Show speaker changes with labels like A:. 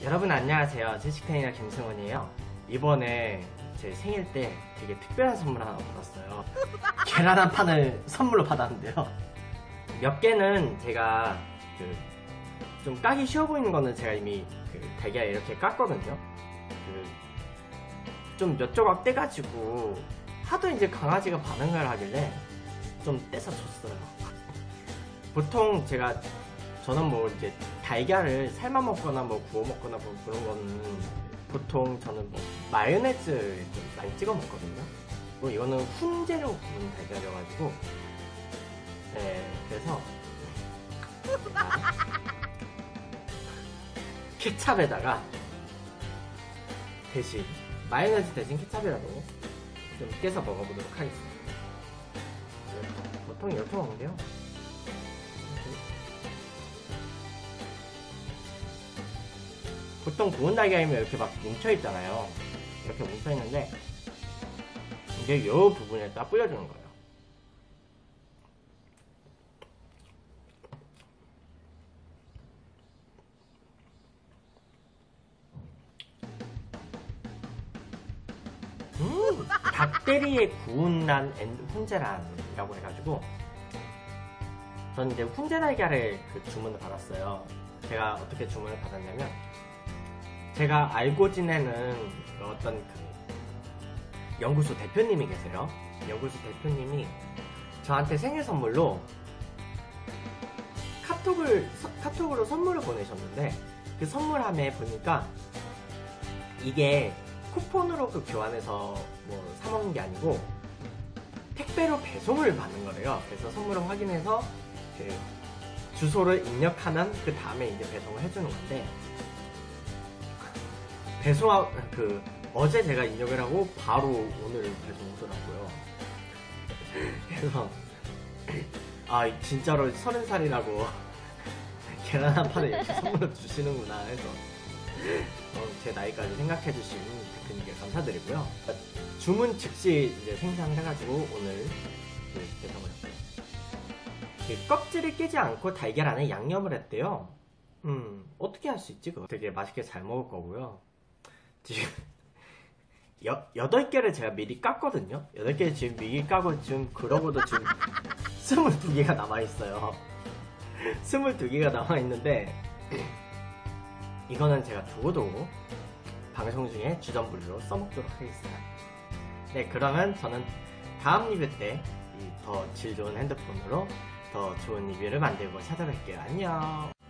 A: 여러분 안녕하세요. 제시카이나 김승원이에요. 이번에 제 생일 때 되게 특별한 선물 하나 받았어요. 계란 한 판을 선물로 받았는데요. 몇 개는 제가 좀 까기 쉬워 보이는 거는 제가 이미 달걀 이렇게 깠거든요. 좀 몇 조각 떼가지고 하도 이제 강아지가 반응을 하길래 좀 떼서 줬어요. 보통 저는 뭐 이제 달걀을 삶아 먹거나 뭐 구워 먹거나 뭐 그런 거는 보통 저는 뭐 마요네즈 좀 많이 찍어 먹거든요. 뭐 이거는 훈제로 구운 달걀이어가지고 네, 그래서 케찹에다가 대신 마요네즈 대신 케찹이라도 좀 깨서 먹어보도록 하겠습니다. 보통 이렇게 먹는데요. 보통 구운 달걀이면 이렇게 막 뭉쳐있잖아요. 이렇게 뭉쳐있는데 이제 이 부분에 딱 뿌려주는 거예요. 닭대리에 구운 란 훈제란이라고 해가지고 저는 이제 훈제 달걀을 주문을 받았어요. 제가 어떻게 주문을 받았냐면 제가 알고 지내는 어떤 연구소 대표님이 계세요. 연구소 대표님이 저한테 생일 선물로 카톡으로 선물을 보내셨는데 그 선물함에 보니까 이게 쿠폰으로 교환해서 뭐 사먹는 게 아니고 택배로 배송을 받는 거래요. 그래서 선물을 확인해서 주소를 입력하면 그 다음에 이제 배송을 해주는 건데 어제 제가 입력을 하고 바로 오늘 배송 오더라고요. 그래서 진짜로 30살이라고 계란 한 판을 이렇게 선물로 주시는구나 해서 제 나이까지 생각해 주신 대표님께 감사드리고요. 주문 즉시 이제 생산을 해가지고 오늘 배송을 했어요. 껍질을 깨지 않고 달걀 안에 양념을 했대요. 어떻게 할 수 있지? 그거 되게 맛있게 잘 먹을 거고요. 지금 8개를 제가 미리 깠거든요. 8개 지금 미리 까고 지금 그러고도 지금 22개가 남아있어요. 22개가 남아있는데 이거는 제가 두고두고 방송 중에 주전부리로 써먹도록 하겠습니다. 네, 그러면 저는 다음 리뷰 때 더 질 좋은 핸드폰으로 더 좋은 리뷰를 만들고 찾아뵐게요. 안녕.